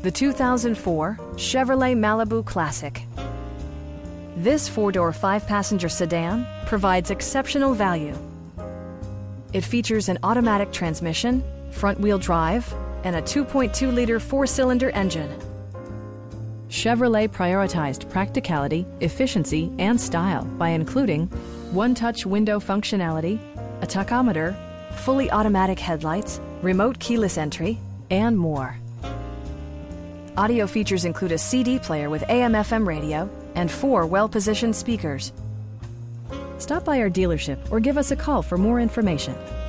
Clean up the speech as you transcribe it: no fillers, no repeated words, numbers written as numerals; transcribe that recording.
The 2004 Chevrolet Malibu Classic. This four-door, five-passenger sedan provides exceptional value. It features an automatic transmission, front-wheel drive, and a 2.2-liter four-cylinder engine. Chevrolet prioritized practicality, efficiency, and style by including one-touch window functionality, a tachometer, fully automatic headlights, remote keyless entry, and more. Audio features include a CD player with AM/FM radio and 4 well-positioned speakers. Stop by our dealership or give us a call for more information.